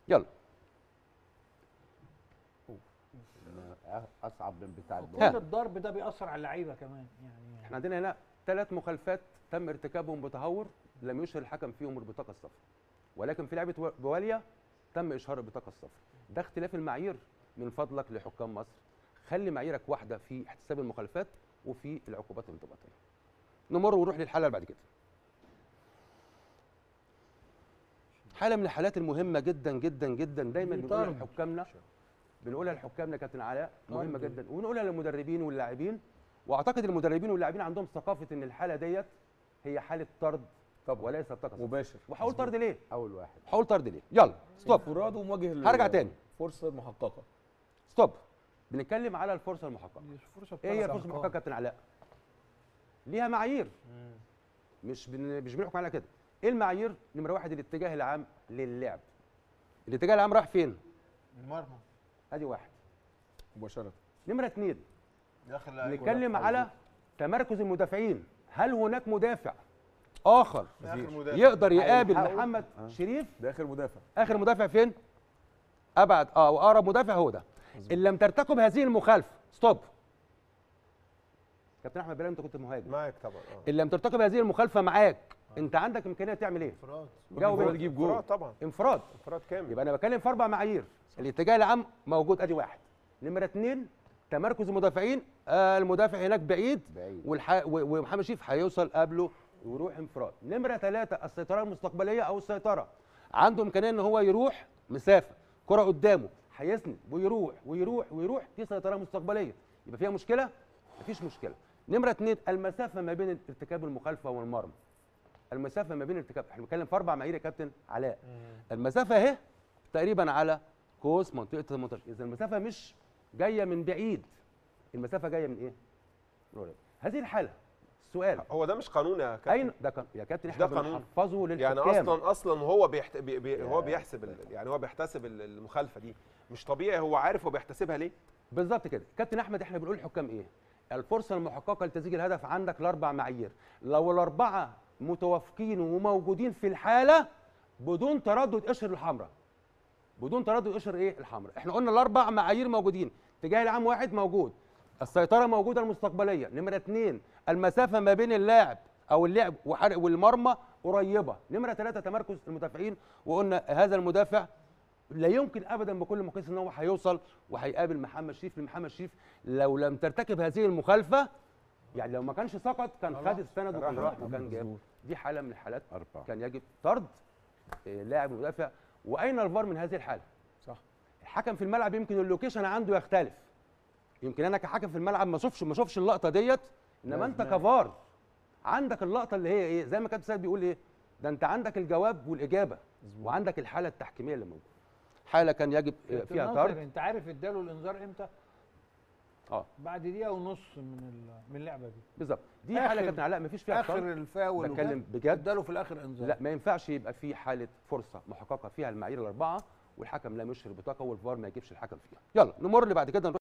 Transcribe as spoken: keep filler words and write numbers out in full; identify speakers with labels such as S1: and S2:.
S1: يلا.
S2: اصعب من بتاع
S3: كل الضرب ده بيأثر على اللعيبه كمان يعني.
S1: احنا عندنا هنا ثلاث مخالفات تم ارتكابهم بتهور لم يشهر الحكم فيهم البطاقه الصفراء، ولكن في لعبه بواليا تم اشهار البطاقه الصفراء. ده اختلاف المعايير من فضلك لحكام مصر. خلي معاييرك واحده في احتساب المخالفات وفي العقوبات الانضباطيه. نمر ونروح للحاله اللي بعد كده. حاله من الحالات المهمه جدا جدا جدا دايما بنقولها لحكامنا بنقولها لحكامنا كابتن علاء، مهمه جدا، ونقولها للمدربين واللاعبين. واعتقد المدربين واللاعبين عندهم ثقافه ان الحاله ديت هي حاله طرد طب وليس بطاقه
S4: مباشر.
S1: وحاول طرد ليه؟
S2: اول واحد
S1: حاول طرد ليه؟ يلا ستوب.
S4: انفراد ومواجه
S1: هرجع تاني.
S4: فرصه محققه.
S1: ستوب. بنتكلم على الفرصه المحققه. ايه هي الفرصه المحققه كابتن علاء؟ ليها معايير. مش بن... مش بنحكم عليها كده. ايه المعايير؟ نمره واحد الاتجاه العام للعب. الاتجاه العام راح فين؟
S3: المرمى.
S1: ادي واحد.
S4: مباشره.
S1: نمره اثنين
S5: داخل
S1: نتكلم على تمركز المدافعين. هل هناك مدافع اخر
S5: مدافع.
S1: يقدر يقابل محمد آه. شريف؟
S4: ده اخر مدافع.
S1: اخر مدافع فين؟ ابعد اه واقرب مدافع هو ده. ان لم ترتكب هذه المخالفه ستوب. كابتن احمد بلال انت كنت مهاجم
S5: معاك طبعا اه
S1: ان لم ترتكب هذه المخالفه معاك آه. انت عندك امكانيه تعمل ايه؟
S5: انفراد.
S1: جاوب
S4: انفراد تجيب جول.
S5: انفراد طبعا.
S1: انفراد.
S5: انفراد كامل.
S1: يبقى انا بتكلم في اربع معايير. الاتجاه العام موجود ادي واحد. نمره اثنين تمركز المدافعين، آه المدافع هناك بعيد,
S2: بعيد.
S1: والح... ومحمد شريف هيوصل قبله ويروح انفراد. نمره ثلاثه السيطره المستقبليه او السيطره. عنده امكانيه ان هو يروح مسافه، كره قدامه هيسند ويروح ويروح ويروح، دي سيطره مستقبليه. يبقى فيها مشكله؟ مفيش مشكله. نمره اثنين المسافه ما بين ارتكاب المخالفه والمرمى. المسافه ما بين ارتكاب، احنا بنتكلم في اربع معايير يا كابتن علاء. المسافه اهي تقريبا على قوس منطقه المنتشر، اذا المسافه مش جايه من بعيد، المسافه جايه من ايه؟ هذه الحاله السؤال
S5: هو ده مش قانون يا كابتن؟
S1: اين ده كان يا كابتن احنا بنحفظه للحكام.
S5: يعني اصلا اصلا هو بيحت... بي... بي... هو بيحسب ال... يعني هو بيحتسب المخالفه دي، مش طبيعي هو عارف هو بيحتسبها ليه؟
S1: بالظبط كده كابتن احمد. احنا بنقول للحكام ايه؟ الفرصه المحققه لتسجيل الهدف عندك الاربع معايير، لو الاربعه متوافقين وموجودين في الحاله بدون تردد اشهر الحمراء. بدون تردد اشهر ايه؟ الحمراء. احنا قلنا الاربع معايير موجودين، اتجاه العام واحد موجود، السيطره موجوده المستقبليه، نمره اثنين المسافه ما بين اللاعب او اللعب والمرمى قريبه، نمره ثلاثه تمركز المدافعين، وقلنا هذا المدافع لا يمكن ابدا بكل مقياس ان هو هيوصل وهيقابل محمد شريف، لمحمد شريف لو لم ترتكب هذه المخالفه يعني لو ما كانش سقط كان خد السند وكان راح وكان جاب. دي حاله من الحالات أربعة. كان يجب طرد لاعب المدافع. واين الفار من هذه الحاله؟
S4: صح.
S1: الحكم في الملعب يمكن اللوكيشن عنده يختلف، يمكن انا كحكم في الملعب ما اشوفش ما اشوفش اللقطه ديت، انما انت كفار عندك اللقطه اللي هي ايه؟ زي ما كابتن سيد بيقول ايه؟ ده انت عندك الجواب والاجابه وعندك الحاله التحكيميه اللي موجوده. حاله كان يجب فيها طرد.
S3: انت عارف اداله الانذار امتى؟
S1: اه
S3: بعد دقيقه ونص من من اللعبه دي
S1: بالظبط. دي حاله كابتن علاء ما فيش فيها
S3: اخر الفاول،
S1: بتكلم بجد،
S3: اداله في الاخر انذار.
S1: لا ما ينفعش يبقى في حاله فرصه محققه فيها المعايير الاربعه والحكم لا يشهر بطاقه والفار ما يجيبش الحكم فيها. يلا نمر اللي بعد كده.